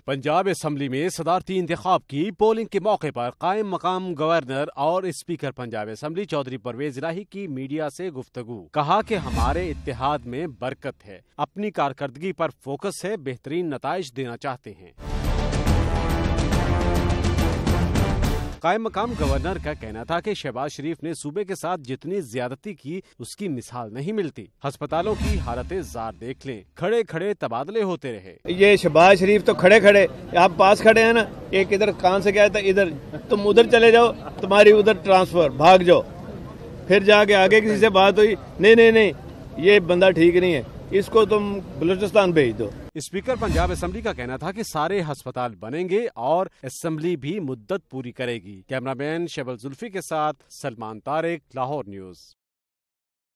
Punjab assembly में सदारती इंतखाब की polling के मौके पर कायम मकाम गवर्नर और स्पीकर पंजाब असम्बली चौधरी परवेज इलाही की मीडिया से गुफ्तगू। कहा कि हमारे इत्तेहाद में बरकत है, अपनी कारकर्दगी पर फोकस है, बेहतरीन नताइज देना चाहते हैं। कायम मकाम गवर्नर का कहना था कि शहबाज शरीफ ने सूबे के साथ जितनी ज्यादती की उसकी मिसाल नहीं मिलती। अस्पतालों की हालतें जार देख लें, खड़े खड़े तबादले होते रहे। ये शहबाज शरीफ तो खड़े खड़े, आप पास खड़े हैं ना, एक इधर कान से गया था, इधर तुम उधर चले जाओ, तुम्हारी उधर ट्रांसफर, भाग जाओ। फिर जाके आगे किसी से बात हुई, नहीं ये बंदा ठीक नहीं है, इसको तुम बलूचिस्तान भेज दो। स्पीकर पंजाब असम्बली का कहना था कि सारे अस्पताल बनेंगे और असम्बली भी मुद्दत पूरी करेगी। कैमरामैन शबल जुल्फी के साथ सलमान तारिक, लाहौर न्यूज़।